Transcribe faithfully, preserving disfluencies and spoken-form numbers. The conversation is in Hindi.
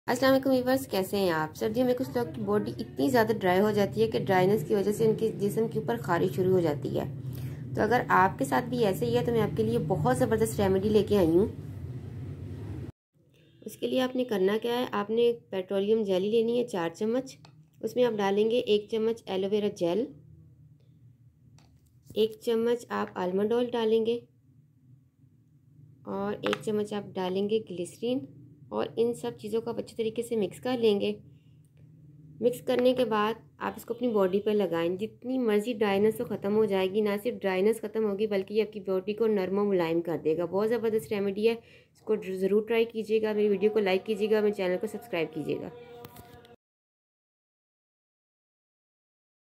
अस्सलाम वालेकुम व्यूअर्स, कैसे हैं आप। सर्दियों में कुछ लोग की बॉडी इतनी ज़्यादा ड्राई हो जाती है कि ड्राइनेस की वजह से उनके जिस्म के ऊपर खारिश शुरू हो जाती है। तो अगर आपके साथ भी ऐसे ही है तो मैं आपके लिए बहुत ज़बरदस्त रेमेडी लेके आई हूँ। उसके लिए आपने करना क्या है, आपने पेट्रोलियम जेली लेनी है चार चम्मच। उसमें आप डालेंगे एक चम्मच एलोवेरा जेल, एक चम्मच आप आलमंड ऑयल डालेंगे और एक चम्मच आप डालेंगे ग्लिसरीन। और इन सब चीज़ों को आप अच्छे तरीके से मिक्स कर लेंगे। मिक्स करने के बाद आप इसको अपनी बॉडी पर लगाएं। जितनी मर्ज़ी ड्राइनेस तो ख़त्म हो जाएगी, ना सिर्फ ड्राइनेस ख़त्म होगी बल्कि ये आपकी बॉडी को नरम और मुलायम कर देगा। बहुत ज़बरदस्त रेमेडी है, इसको ज़रूर ट्राई कीजिएगा। मेरी वीडियो को लाइक कीजिएगा, मेरे चैनल को सब्सक्राइब कीजिएगा।